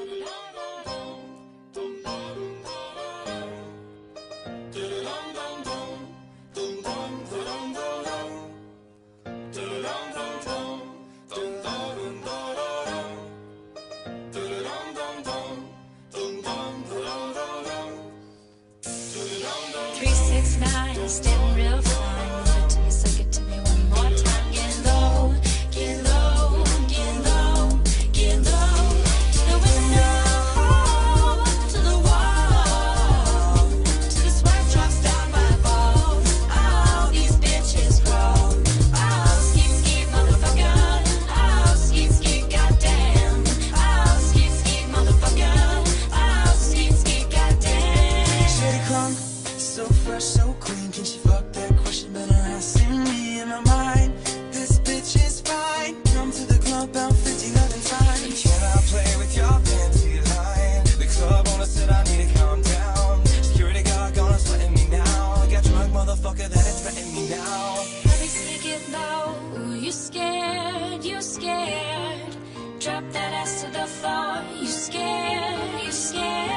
369, standing real fine. Move it to me, suck it to me one more time. Get low, get low, get low, get low. The window to the wall, to the sweat drops down my balls. Oh, these bitches grow. Oh, skeet skeet motherfucker. Oh, skeet skeet goddamn. Oh, skeet skeet motherfucker. Oh, skeet skeet goddamn. Shady crunk, so fresh, so clean. Can she fuck that question? Better asking me in my mind. This bitch is fine. Come to the club, about 50 other times. Can I play with your fancy line? The club owner said I need to calm down. Security guard gonna sweating me now. Got drunk motherfucker that is threatening me now. Let me see, get low. Ooh, you scared, you scared. Drop that ass to the floor. You scared, you scared.